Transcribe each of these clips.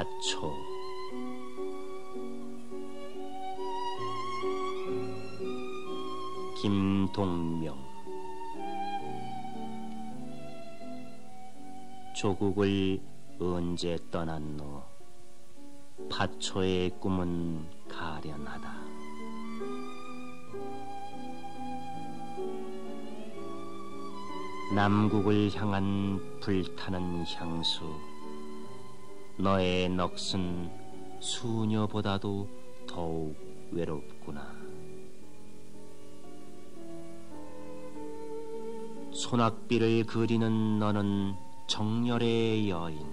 팥초. 김동명. 조국을 언제 떠났노? 팥초의 꿈은 가련하다. 남국을 향한 불타는 향수, 너의 넋은 수녀보다도 더욱 외롭구나. 소낙비를 그리는 너는 정열의 여인,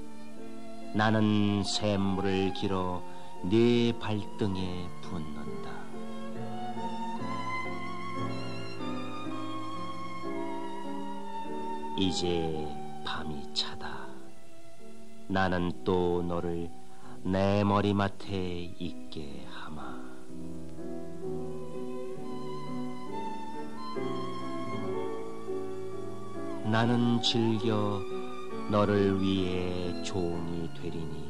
나는 샘물을 길어 네 발등에 붓는다. 이제 밤이 차다. 나는 또 너를 내 머리맡에 있게 하마. 나는 즐겨 너를 위해 종이 되리니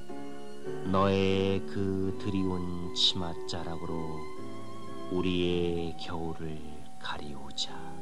너의 그 드리운 치맛자락으로 우리의 겨울을 가리우자.